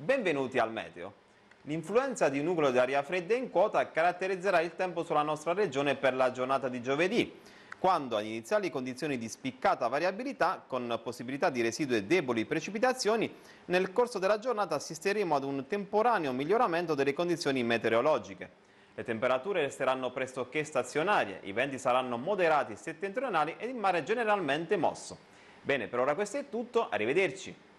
benvenuti al Meteo. L'influenza di un nucleo di aria fredda in quota caratterizzerà il tempo sulla nostra regione per la giornata di giovedì, quando ad iniziali condizioni di spiccata variabilità, con possibilità di residue deboli precipitazioni, nel corso della giornata assisteremo ad un temporaneo miglioramento delle condizioni meteorologiche. Le temperature resteranno pressoché stazionarie, i venti saranno moderati settentrionali ed il mare generalmente mosso. Bene, per ora questo è tutto, arrivederci.